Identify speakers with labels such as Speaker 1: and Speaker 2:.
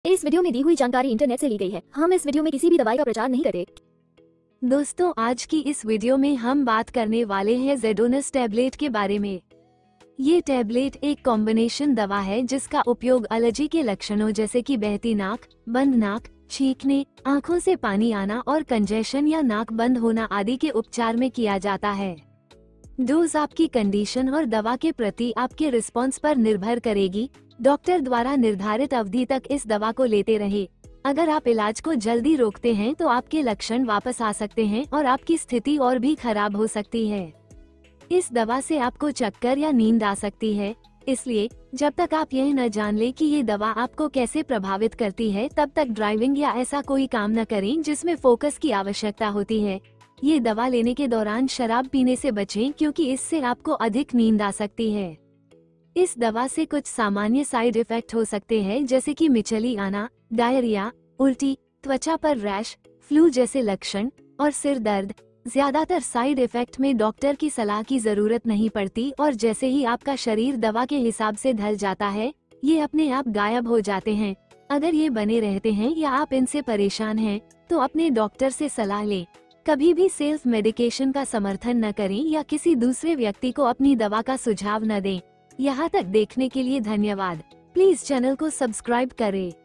Speaker 1: इस वीडियो में दी हुई जानकारी इंटरनेट से ली गई है। हम इस वीडियो में किसी भी दवाई का प्रचार नहीं करते।
Speaker 2: दोस्तों, आज की इस वीडियो में हम बात करने वाले हैं ज़ेडोनस टैबलेट के बारे में। ये टैबलेट एक कॉम्बिनेशन दवा है जिसका उपयोग एलर्जी के लक्षणों जैसे कि बहती नाक, बंद नाक, छींकने, आंखों से पानी आना और कंजेशन या नाक बंद होना आदि के उपचार में किया जाता है। डोज आपकी कंडीशन और दवा के प्रति आपके रिस्पॉन्स पर निर्भर करेगी। डॉक्टर द्वारा निर्धारित अवधि तक इस दवा को लेते रहे। अगर आप इलाज को जल्दी रोकते हैं तो आपके लक्षण वापस आ सकते हैं और आपकी स्थिति और भी खराब हो सकती है। इस दवा से आपको चक्कर या नींद आ सकती है, इसलिए जब तक आप यह न जान ले कि ये दवा आपको कैसे प्रभावित करती है तब तक ड्राइविंग या ऐसा कोई काम न करें जिसमें फोकस की आवश्यकता होती है। ये दवा लेने के दौरान शराब पीने से बचें क्योंकि इससे आपको अधिक नींद आ सकती है। इस दवा से कुछ सामान्य साइड इफेक्ट हो सकते हैं जैसे कि मिचली आना, डायरिया, उल्टी, त्वचा पर रैश, फ्लू जैसे लक्षण और सिर दर्द। ज्यादातर साइड इफेक्ट में डॉक्टर की सलाह की जरूरत नहीं पड़ती और जैसे ही आपका शरीर दवा के हिसाब से ढल जाता है, ये अपने आप गायब हो जाते हैं। अगर ये बने रहते हैं या आप इनसे परेशान हैं, तो अपने डॉक्टर से सलाह लें। कभी भी सेल्फ मेडिकेशन का समर्थन न करें या किसी दूसरे व्यक्ति को अपनी दवा का सुझाव न दें। यहाँ तक देखने के लिए धन्यवाद। प्लीज चैनल को सब्सक्राइब करें।